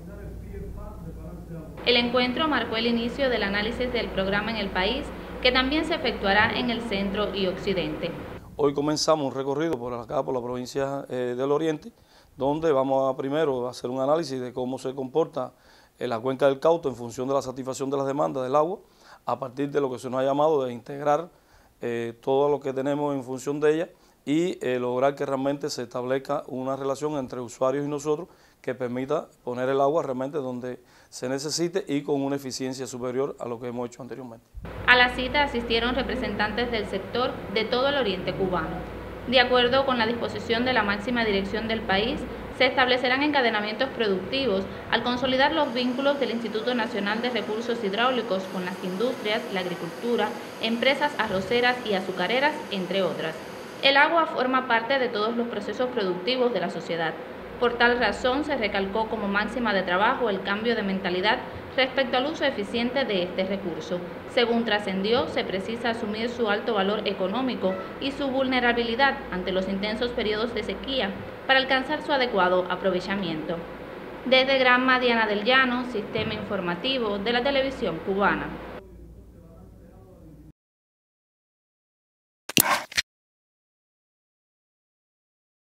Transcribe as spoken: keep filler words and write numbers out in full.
El encuentro marcó el inicio del análisis del programa en el país, que también se efectuará en el centro y occidente. Hoy comenzamos un recorrido por acá, por la provincia eh, del Oriente, donde vamos a primero hacer un análisis de cómo se comporta eh, la cuenca del Cauto en función de la satisfacción de las demandas del agua, a partir de lo que se nos ha llamado de integrar eh, todo lo que tenemos en función de ella y eh, lograr que realmente se establezca una relación entre usuarios y nosotros que permita poner el agua realmente donde se necesite y con una eficiencia superior a lo que hemos hecho anteriormente. A la cita asistieron representantes del sector de todo el oriente cubano. De acuerdo con la disposición de la máxima dirección del país, se establecerán encadenamientos productivos al consolidar los vínculos del Instituto Nacional de Recursos Hidráulicos con las industrias, la agricultura, empresas arroceras y azucareras, entre otras. El agua forma parte de todos los procesos productivos de la sociedad. Por tal razón, se recalcó como máxima de trabajo el cambio de mentalidad respecto al uso eficiente de este recurso. Según trascendió, se precisa asumir su alto valor económico y su vulnerabilidad ante los intensos periodos de sequía para alcanzar su adecuado aprovechamiento. Desde Granma, Diana del Llano, Sistema Informativo de la Televisión Cubana.